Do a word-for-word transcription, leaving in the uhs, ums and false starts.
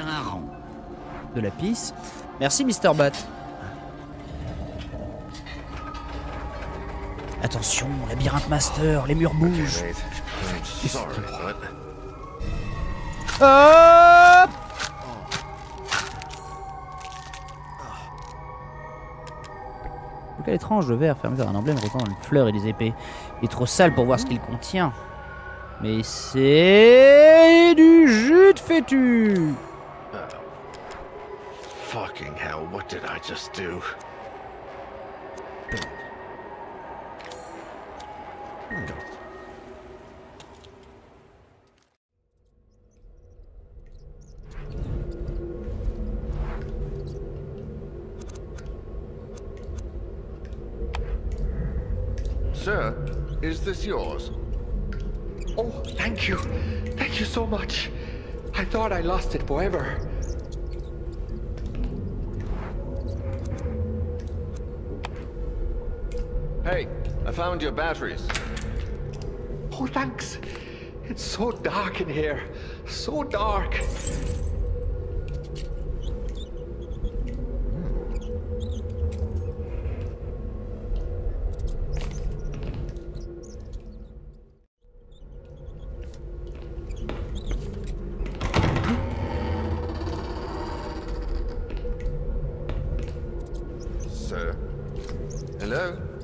un rang. De la pisse. Merci Mister Bat. Attention, labyrinthe master, les murs bougent. Hop! Quel étrange, le verre fermé par un emblème représentant une fleur et des épées. Il est trop sale pour voir ce qu'il contient. Mais c'est du jus de fœtus. Oh. Fucking hell, what did I just do? Sir, is this yours? Oh, thank you. Thank you so much. I thought I lost it forever. Hey, I found your batteries. Oh, thanks. It's so dark in here. So dark. Sir? Hello?